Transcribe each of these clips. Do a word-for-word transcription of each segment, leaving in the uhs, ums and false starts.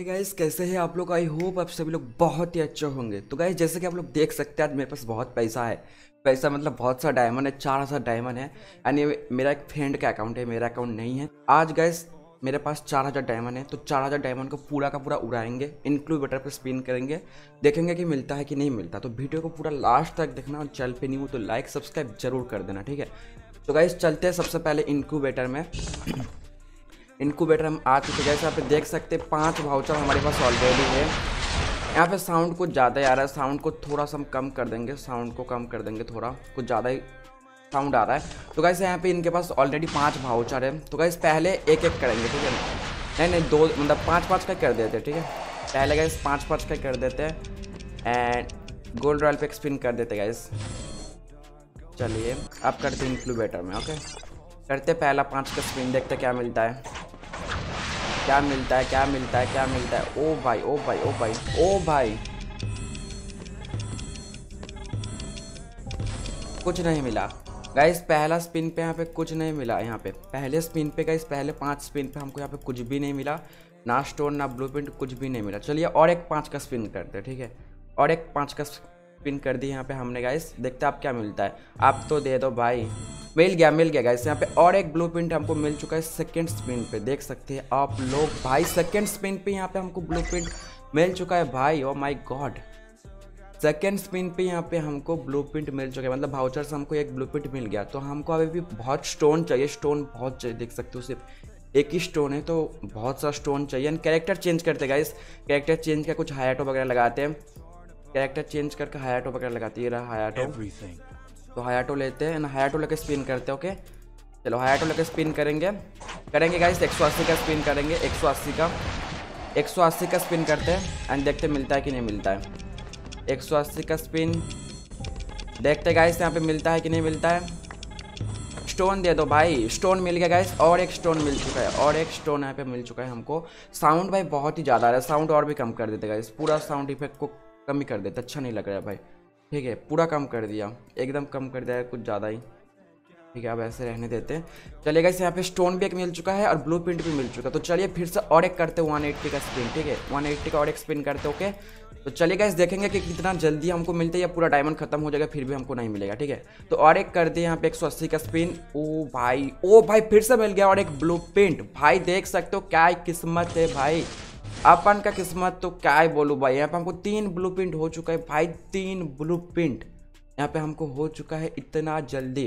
Hey guys, कैसे हैं आप लोग। आई होप आप सभी लोग बहुत ही अच्छे होंगे। तो गाइस, जैसे कि आप लोग देख सकते हैं, आज मेरे पास बहुत पैसा है। पैसा मतलब बहुत सा डायमंड है, चार हज़ार डायमंड है। एंड ये मेरा एक फ्रेंड का अकाउंट है, मेरा अकाउंट नहीं है। आज गाइस मेरे पास चार हज़ार डायमंड है, तो चार हज़ार डायमंड को पूरा का पूरा उड़ाएंगे, इनक्यूबेटर पे स्पिन करेंगे, देखेंगे कि मिलता है कि नहीं मिलता। तो वीडियो को पूरा लास्ट तक देखना, और चैनल पे नहीं हो तो लाइक सब्सक्राइब जरूर कर देना, ठीक है। तो गाइस चलते हैं सबसे पहले इनक्यूबेटर में। इनक्यूबेटर हम आ चुके हैं। जैसे आप देख सकते हैं पांच वाउचर हमारे पास ऑलरेडी है। यहाँ पे साउंड कुछ ज़्यादा ही आ रहा है, साउंड को थोड़ा सा हम कम कर देंगे, साउंड को कम कर देंगे, थोड़ा कुछ ज़्यादा ही साउंड आ रहा है। तो गाइस यहाँ पे इनके पास ऑलरेडी पांच वाउचर है। तो गाइस पहले एक एक करेंगे, ठीक है। नहीं नहीं दो मतलब पाँच पाँच का कर देते हैं, ठीक है। पहले गाइस पाँच पाँच का कर देते हैं एंड गोल्ड रॉयल पे स्पिन कर देते गाइस। चलिए अब करते हैं इनक्यूबेटर में, ओके। करते पहला पाँच का स्पिन, देखते क्या मिलता है, क्या मिलता है क्या मिलता है क्या मिलता है। ओ भाई ओ भाई ओ भाई ओ भाई, कुछ नहीं मिला गाइस। पहला स्पिन पे यहाँ पे कुछ नहीं मिला। यहाँ पे पहले स्पिन पे गाइस, पहले पांच स्पिन पे हमको यहाँ पे कुछ भी नहीं मिला, ना स्टोन ना ब्लूप्रिंट, कुछ भी नहीं मिला। चलिए और एक पाँच का स्पिन करते हैं, ठीक है। और एक पाँच का स्पिन कर दी यहाँ पे हमने गाइस, देखते आप क्या मिलता है। आप तो दे दो भाई। मिल गया मिल गया गाइस। यहाँ पे और एक ब्लूप्रिंट हमको मिल चुका है सेकंड स्पिन पे, देख सकते हैं आप लोग भाई। सेकंड स्पिन पे यहाँ पे हमको ब्लूप्रिंट मिल चुका है भाई। Oh my god, second spin पे यहाँ पे हमको ब्लूप्रिंट मिल चुका है, मतलब वाउचर से हमको एक ब्लूप्रिंट मिल गया। तो हमको अभी भी बहुत स्टोन चाहिए, स्टोन बहुत चाहिए, देख सकते हो सिर्फ एक ही स्टोन है, तो बहुत सा स्टोन चाहिए। एंड कैरेक्टर चेंज करते गाइस, कैरेक्टर चेंज का कुछ हायाटो वगैरह लगाते हैं, कैरेक्टर चेंज करके हायाटो वगैरह लगाते, ये रहा हायाटो। तो हायाटो लेते हैं, हायाटो लेके स्पिन करते हैं, ओके। चलो हायाटो लेके स्पिन करेंगे करेंगे गाइस। एक सौ अस्सी का स्पिन करेंगे, एक सौ अस्सी का एक सौ अस्सी का स्पिन करते हैं एंड देखते मिलता है कि नहीं मिलता है। एक सौ अस्सी का स्पिन देखते गाइस, यहाँ पे मिलता है कि नहीं मिलता है। स्टोन दे दो भाई। स्टोन मिल गया गाइस, और एक स्टोन मिल चुका है, और एक स्टोन यहाँ पे मिल चुका है हमको। साउंड भाई बहुत ही ज़्यादा आ रहा है, साउंड और भी कम कर देते गाइस, पूरा साउंड इफेक्ट को कम ही कर देते, अच्छा नहीं लग रहा है भाई, ठीक है। पूरा कम कर दिया, एकदम कम कर दिया है, कुछ ज़्यादा ही, ठीक है। अब ऐसे रहने देते हैं। चलिए गाइस, यहाँ पे स्टोन भी एक मिल चुका है और ब्लूप्रिंट भी मिल चुका है। तो चलिए फिर से और एक करते हैं एक सौ अस्सी का स्पिन, ठीक है। एक सौ अस्सी का और एक स्पिन करते, ओके। तो चलिए गाइस देखेंगे कि कितना जल्दी हमको मिलता है, या पूरा डायमंड खत्म हो जाएगा फिर भी हमको नहीं मिलेगा, ठीक है। तो और एक कर दिए यहाँ पे एक सौ अस्सी का स्पिन। ओ भाई ओ भाई, फिर से मिल गया और एक ब्लूप्रिंट भाई, देख सकते हो क्या किस्मत है भाई। अपन का किस्मत तो क्या ही बोलूँ भाई। यहाँ पे हमको तीन ब्लूप्रिंट हो चुका है भाई, तीन ब्लूप्रिंट यहाँ पे हमको हो चुका है। इतना जल्दी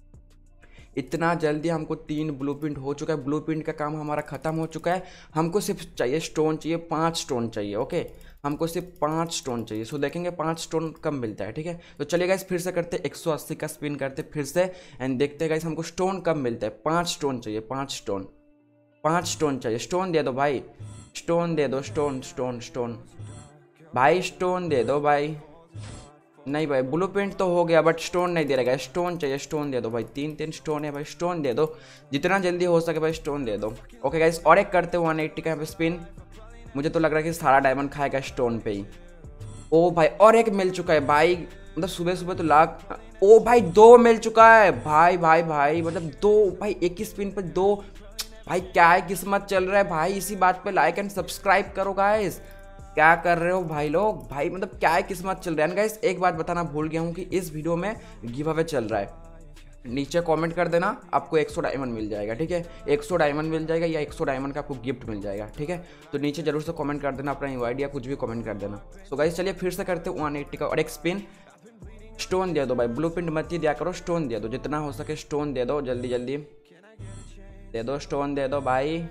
इतना जल्दी हमको तीन ब्लूप्रिंट हो चुका है। ब्लूप्रिंट का काम हमारा खत्म हो चुका है। हमको सिर्फ चाहिए स्टोन चाहिए, पांच स्टोन चाहिए, ओके। हमको सिर्फ पांच स्टोन चाहिए। सो देखेंगे पांच स्टोन कम मिलता है, ठीक है। तो चलिए गाइस फिर से करते एक सौ अस्सी का स्पिन करते फिर से एंड देखते गाइस हमको स्टोन कम मिलता है। पांच स्टोन चाहिए, पांच स्टोन पांच स्टोन चाहिए। स्टोन दे दो भाई, स्टोन दे दो, स्टोन स्टोन स्टोन भाई, स्टोन दे दो भाई। नहीं भाई, ब्लूप्रिंट तो हो गया बट स्टोन नहीं दे रहा है। स्टोन चाहिए, स्टोन दे दो भाई। तीन तीन स्टोन है भाई, स्टोन दे दो जितना जल्दी हो सके भाई, स्टोन दे दो, ओके गाइस। और एक करते हैं एक सौ अस्सी का यहाँ पे स्पिन। मुझे तो लग रहा है कि सारा डायमंड खाएगा स्टोन पे ही। ओ भाई और एक मिल चुका है भाई, मतलब सुबह सुबह तो लाख। ओ भाई दो मिल चुका है भाई भाई भाई, मतलब दो भाई, एक ही स्पिन पे दो भाई। क्या है किस्मत चल रहा है भाई। इसी बात पे लाइक एंड सब्सक्राइब करो गाइस। क्या कर रहे हो भाई लोग भाई, मतलब क्या है किस्मत चल रहा है गाइस। एक बात बताना भूल गया हूँ कि इस वीडियो में गिव अवे चल रहा है। नीचे कमेंट कर देना, आपको एक सौ डायमंड मिल जाएगा, ठीक है। एक सौ डायमंड मिल जाएगा या एक सौ डायमंड का आपको गिफ्ट मिल जाएगा, ठीक है। तो नीचे जरूर से कमेंट कर देना, अपना यू आई डी या कुछ भी कमेंट कर देना। सो गाइस चलिए फिर से करते हैं एक सौ अस्सी का और एक स्पिन। स्टोन दे दो भाई, ब्लूप्रिंट मत ही दिया करो, स्टोन दे दो, जितना हो सके स्टोन दे दो, जल्दी जल्दी दे दो, स्टोन दे दो भाई।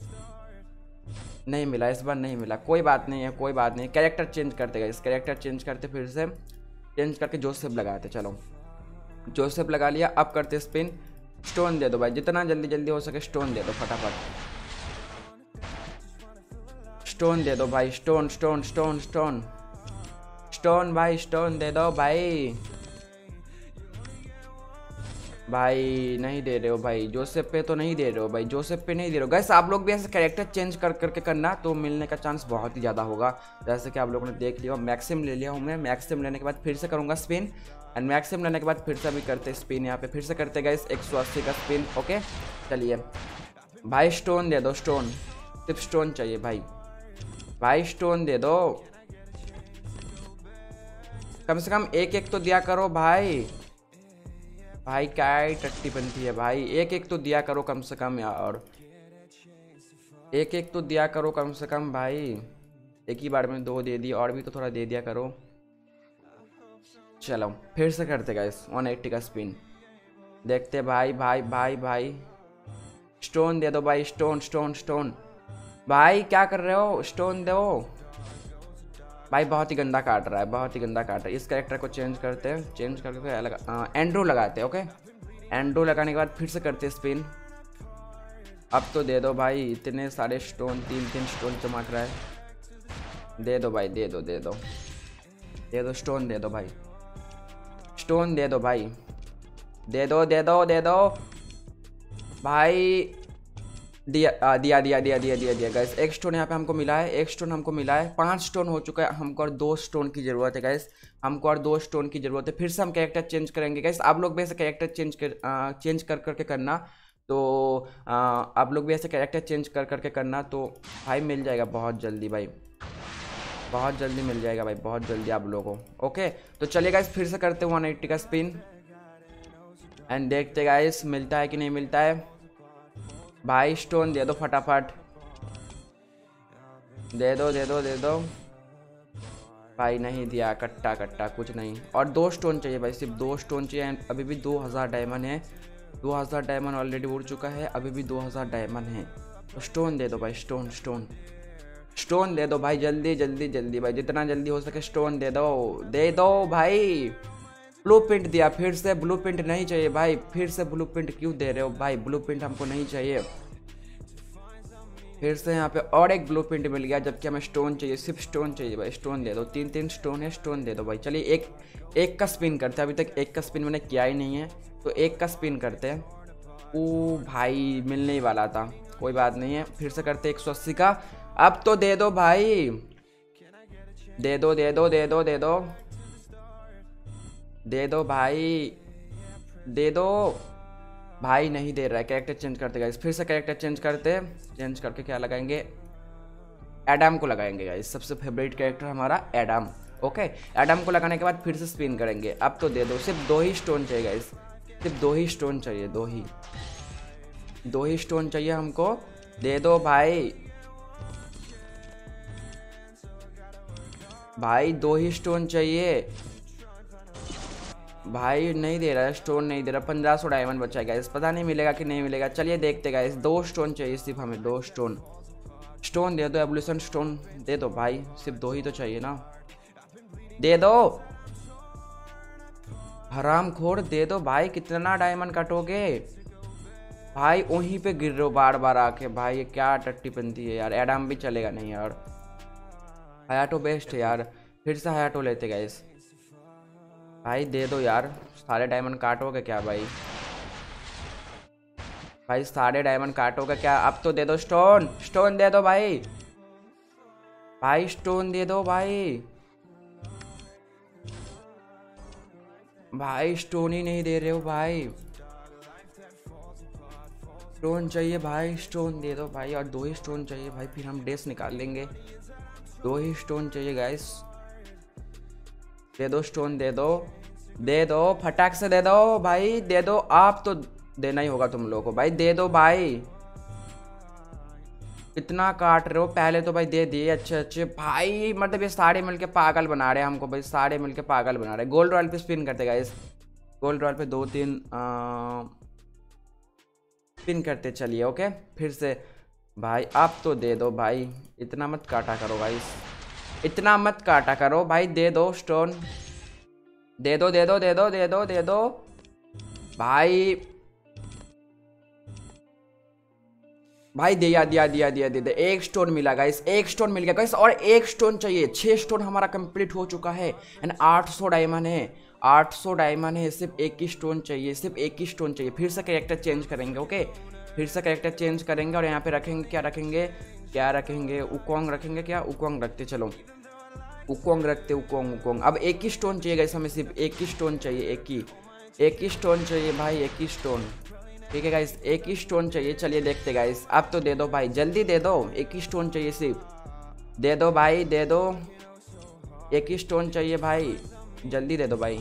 नहीं मिला इस बार, नहीं मिला, कोई बात नहीं है, कोई बात नहीं। कैरेक्टर चेंज करते गए, इस कैरेक्टर चेंज करते, फिर से चेंज करके जोसेफ लगाते। चलो जोसेफ लगा लिया। अब करते स्पिन। स्टोन दे दो भाई, जितना जल्दी जल्दी हो सके स्टोन दे दो फटाफट। स्टोन दे दो भाई, stone stone stone stone stone भाई, स्टोन दे दो भाई। भाई नहीं दे रहे हो भाई, जोसेफ पे तो नहीं दे रहे हो भाई, जोसेफ पे नहीं दे रहे हो गाइस। आप लोग भी ऐसे कैरेक्टर चेंज कर करके करना, तो मिलने का चांस बहुत ही ज़्यादा होगा। जैसे कि आप लोगों ने देख लिया, मैक्सिम ले लिया हूँ मैं। मैक्सिम लेने के बाद फिर से करूँगा स्पिन एंड मैक्सिम लेने के बाद फिर से भी करते स्पिन। यहाँ पे फिर से करते गाइस एक सौ अस्सी का स्पिन, ओके। चलिए भाई स्टोन दे दो, स्टोन, सिर्फ स्टोन चाहिए भाई। भाई स्टोन दे दो, कम से कम एक एक तो दिया करो भाई। भाई क्या ही टट्टी बनती है भाई, एक एक तो दिया करो कम से कम यार, एक एक तो दिया करो कम से कम भाई। एक ही बार में दो दे दी, और भी तो थोड़ा दे दिया करो। चलो फिर से करते गाइस वन एट्टी का स्पिन, देखते भाई भाई भाई भाई। स्टोन दे दो भाई, स्टोन स्टोन स्टोन। भाई क्या कर रहे हो, स्टोन दो भाई। बहुत ही गंदा काट रहा है, बहुत ही गंदा काट रहा है। इस कैरेक्टर को चेंज करते हैं, चेंज करके फिर अलग एंड्रो लगाते हैं। ओके, एंड्रो लगाने के बाद फिर से करते हैं स्पिन। अब तो दे दो भाई, इतने सारे स्टोन, तीन तीन स्टोन चमक रहा है। दे दो भाई, दे दो दे दो दे दो स्टोन दे दो भाई, स्टोन दे दो भाई, दे दो दे दो दे दो भाई। दिया आ, दिया दिया दिया दिया दिया दिया गाइस। एक स्टोन यहाँ पे हमको मिला है, एक स्टोन हमको मिला है, पांच स्टोन हो चुका है। हमको और दो स्टोन की ज़रूरत है गाइस, हमको और दो स्टोन की ज़रूरत है। फिर से हम कैरेक्टर चेंज करेंगे गाइस। आप लोग भी ऐसे कैरेक्टर चेंज कर आ, चेंज कर करके करना, तो आ, आप लोग भी ऐसे कैरेक्टर चेंज कर करके करना, तो भाई मिल जाएगा बहुत जल्दी भाई, बहुत जल्दी मिल जाएगा भाई, बहुत जल्दी आप लोगों को। ओके तो चलिए गाइस फिर से करते हैं वन एट्टी का स्पिन एंड देखते गाइस मिलता है कि नहीं मिलता है। भाई स्टोन दे दो फटाफट, दे दो दे दो दे दो भाई। नहीं दिया, कट्टा कट्टा कुछ नहीं। और दो स्टोन चाहिए भाई, सिर्फ दो स्टोन चाहिए। अभी भी दो हज़ार डायमंड है, दो हज़ार डायमंड ऑलरेडी उड़ चुका है, अभी भी दो हज़ार डायमंड है। तो स्टोन दे दो भाई, स्टोन स्टोन स्टोन दे दो भाई, जल्दी जल्दी जल्दी भाई, जितना जल्दी हो सके स्टोन दे दो, दे दो भाई। ब्लू प्रिंट दिया, फिर से ब्लू प्रिंट नहीं चाहिए भाई, फिर से ब्लू प्रिंट क्यों दे रहे हो भाई, ब्लू प्रिंट हमको नहीं चाहिए। फिर से यहाँ पे और एक ब्लू प्रिंट मिल गया, जबकि हमें स्टोन चाहिए, सिर्फ स्टोन चाहिए भाई। स्टोन दे दो, तीन तीन स्टोन है, स्टोन दे दो भाई। चलिए एक एक का स्पिन करते हैं, अभी तक एक का स्पिन मैंने किया ही नहीं है, तो एक का स्पिन करते हैं। ओ भाई मिलने ही वाला था, कोई बात नहीं है, फिर से करते एक सौ अस्सी का। अब तो दे दो भाई, दे दो दे दो दे दो दे दो दे दो भाई, दे दो भाई। नहीं दे रहा है, कैरेक्टर चेंज करते गाइस, फिर से कैरेक्टर चेंज करते, चेंज करके क्या लगाएंगे, एडम को लगाएंगे गाइस। सबसे फेवरेट कैरेक्टर हमारा एडम। ओके, एडम को लगाने के बाद फिर से स्पिन करेंगे। अब तो दे दो, सिर्फ दो ही स्टोन चाहिए गाइस, सिर्फ दो ही स्टोन चाहिए, दो ही दो ही स्टोन चाहिए हमको। दे दो भाई, भाई दो ही स्टोन चाहिए भाई। नहीं दे रहा है, स्टोन नहीं दे रहा। पंद्रह सौ डायमंड बचा है गाइस, पता नहीं मिलेगा कि नहीं मिलेगा। चलिए देखते गाइस, दो स्टोन चाहिए सिर्फ हमें, दो स्टोन। स्टोन दे दो, एवोल्यूशन स्टोन दे दो भाई, सिर्फ दो ही तो चाहिए ना, दे दो हराम खोर, दे दो भाई। कितना डायमंड काटोगे भाई, वहीं पे गिर रहे हो बार बार आके भाई, ये क्या टट्टी बनती है यार। एडम भी चलेगा नहीं यार, हयाटो बेस्ट है यार। फिर से हयाटो लेते गाइस, भाई दे दो यार। सारे डायमंड काटोगे क्या भाई, भाई सारे डायमंड काटोगे क्या। अब तो दे दो स्टोन, स्टोन दे दो भाई, भाई स्टोन दे दो भाई, भाई स्टोन ही नहीं दे रहे हो भाई। स्टोन चाहिए भाई, स्टोन दे दो भाई, और दो ही स्टोन चाहिए भाई, फिर हम डेस निकाल लेंगे। दो ही स्टोन चाहिए गाइस, दे दो स्टोन, दे दो दे दो फटाक से दे दो भाई, दे दो। आप तो देना ही होगा तुम लोगों को भाई, दे दो भाई। कितना काट रहे हो, पहले तो भाई दे दिए अच्छे अच्छे भाई। मतलब ये सारे मिलके पागल बना रहे हैं हमको भाई, सारे मिलके पागल बना रहे हैं। गोल्ड रॉयल पे स्पिन करते गाइस, गोल्ड रॉयल पे दो तीन स्पिन करते। चलिए ओके, फिर से भाई आप तो दे दो भाई, इतना मत काटा करो भाई, इतना मत काटा करो भाई। दे दो स्टोन, दे दो दे दो दे दो दे दो दे दो भाई, भाई दिया दिया दिया दिया दे दे। एक स्टोन मिला गाइस, एक स्टोन मिल गया गाइस, और एक स्टोन चाहिए। छह स्टोन हमारा कंप्लीट हो चुका है एंड आठ सौ डायमंड है, आठ सौ डायमंड है। सिर्फ एक ही स्टोन चाहिए, सिर्फ एक ही स्टोन चाहिए। फिर से कैरेक्टर चेंज करेंगे। ओके, फिर से कैरेक्टर चेंज करेंगे और यहाँ पे रखेंगे, क्या रखेंगे क्या रखेंगे उकोंग रखेंगे, क्या उकोंग रखते, चलो उकोंग रखते, उकोंग उकोंग। अब एक ही स्टोन चाहिए गाइस, हमें सिर्फ एक ही स्टोन चाहिए, एक ही एक ही स्टोन चाहिए भाई, एक ही स्टोन। ठीक है गाइस, एक ही स्टोन चाहिए। चलिए देखते गाइस, अब तो दे दो भाई, जल्दी दे दो, एक ही स्टोन चाहिए सिर्फ, दे दो भाई, दे दो, एक ही स्टोन चाहिए भाई, जल्दी दे दो भाई।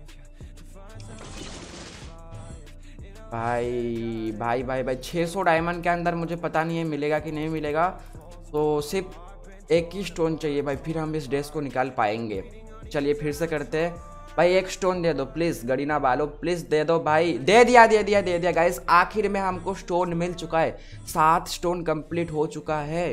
भाई भाई भाई भाई छह सौ डायमंड के अंदर मुझे पता नहीं है मिलेगा कि नहीं मिलेगा, तो सिर्फ एक ही स्टोन चाहिए भाई, फिर हम इस ड्रेस को निकाल पाएंगे। चलिए फिर से करते हैं भाई, एक स्टोन दे दो प्लीज़, गरीना बालो प्लीज़ दे दो भाई। दे दिया दे दिया दे दिया गाइस, आखिर में हमको स्टोन मिल चुका है, सात स्टोन कंप्लीट हो चुका है।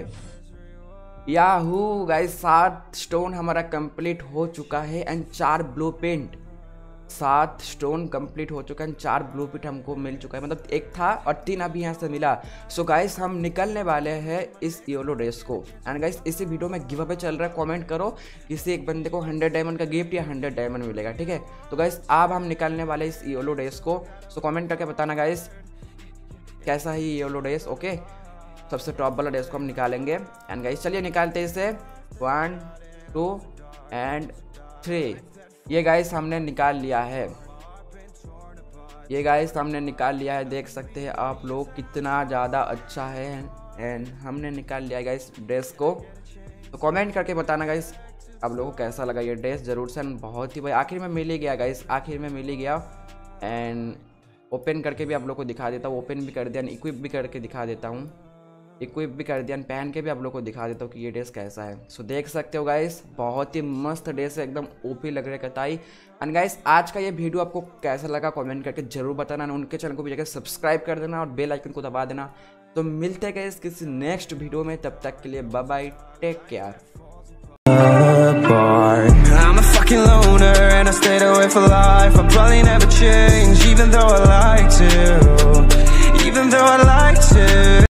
याहू गाइस, सात स्टोन हमारा कंप्लीट हो चुका है एंड चार ब्लूप्रिंट, सात स्टोन कंप्लीट हो चुका है, चार ब्लूप्रिंट हमको मिल चुका है, मतलब एक था और तीन अभी यहाँ से मिला। सो गाइस हम निकलने वाले हैं इस येलो ड्रेस को। एंड गाइस इसी वीडियो में गिव अवे चल रहा है, कमेंट करो किसी एक बंदे को हंड्रेड डायमंड का गिफ्ट या हंड्रेड डायमंड मिलेगा, ठीक है। तो गाइस अब हम निकालने वाले इस येलो ड्रेस को, सो कॉमेंट करके बताना गाइस कैसा है ये येलो ड्रेस। ओके, सबसे टॉप वाला ड्रेस को हम निकालेंगे। एंड गाइस चलिए निकालते हैं इसे, वन टू एंड थ्री। ये गाइस हमने निकाल लिया है, ये गाइस हमने निकाल लिया है, देख सकते हैं आप लोग कितना ज़्यादा अच्छा है। एंड हमने निकाल लिया गाइस ड्रेस को। तो कमेंट करके बताना गाइस आप लोगों को कैसा लगा ये ड्रेस, ज़रूर से। बहुत ही भाई आखिर में मिल ही गया गाइस, आखिर में मिल ही गया। एंड ओपन करके भी आप लोग को दिखा देता हूँ, ओपन भी कर दिया, इक्विप भी करके दिखा देता हूँ, इक्विप भी कर दिया, पहन के भी आप लोग को दिखा देता हूँ कि ये ड्रेस कैसा है। सो देख सकते हो गाइस, बहुत ही मस्त ड्रेस है, एकदम ओपी लग रहा है कताई। एंड गाइस आज का ये वीडियो आपको कैसा लगा कमेंट करके जरूर बताना, उनके चैनल को भी जाकर सब्सक्राइब कर देना और बेल आइकन को दबा देना। तो मिलते हैं गाइस किसी नेक्स्ट वीडियो में, तब तक के लिए bye bye, take care. I'm a fucking loner and I stayed away for life. I'll probably never change even though I like to.